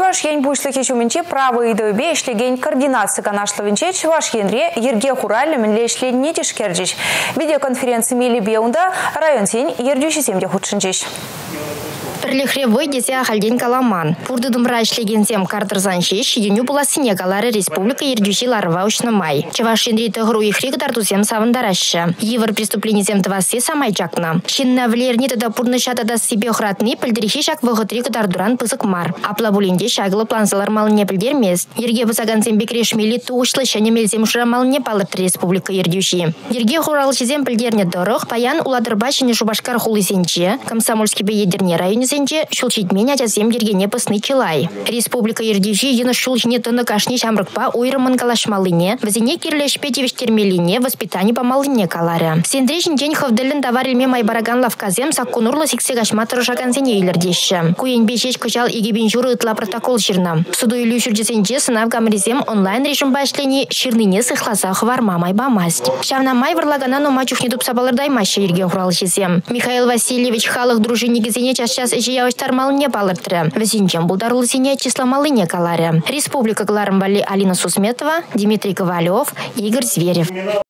Чуваш ень бушлыхи чуменче право и добе ишлеген координации канашловенче чуваш енре ерге хураль менле ишлен нетишкердич. Видеоконференции мили беунда район сень ердюши семья худшинчиш. Прилихревой десе ахальден каламан. Пурды думра ишлеген зем картырзанчеш, юню была Сенегалары республика ердюши ларва май. Чуваш енре тыгру ихрик дартузем савандараща. Евр преступление зем твасе самай чакна. Шинна влерни тада пурны шатада себе хратны пыльдерихи шак вагытрик дардуран пызык мар. Апла булинде шагылы планзалар малыне пыльдермес. Ерге бысаган зем бекрешмели туышлы шане мельзем шыра малыне палыпты республика ердюши. Ерге хуралышы зем пыльдерне дорог, паян уладырбашыне шубашкар хулысенче, комсомольский беедерне районе шулчитмен ачасем ергене пысны чилай. Республика ердюши ена шулчине тыны кашни шамрыкпа уйрымын калашмалыне, вазине кирлешпе тивештермелине воспитание помалыне каларе. Сендрежин день хавделен товарельме майбараган лавказем саккунурлы сиксегашма тұрышакансене үйлердеші. Куен бешеш кычал игебен журы ытла протокол ширна. Суду илю шурджесенче сынав гамрезем онлайн режим башлени ширныне сыхласа хварма майбамасть. Шавна май варлагана но мачухне тупсабалырдай маща ерген хуралышезем. Михаил Васильевич халық дружиннигезене час жиявыштар малыне балыртыры. Везинчен булдарлы сене числа малыне каларе. Республика Гларымбали Алина Сусметова, Дмитрий Ковалев, Игорь Зверев.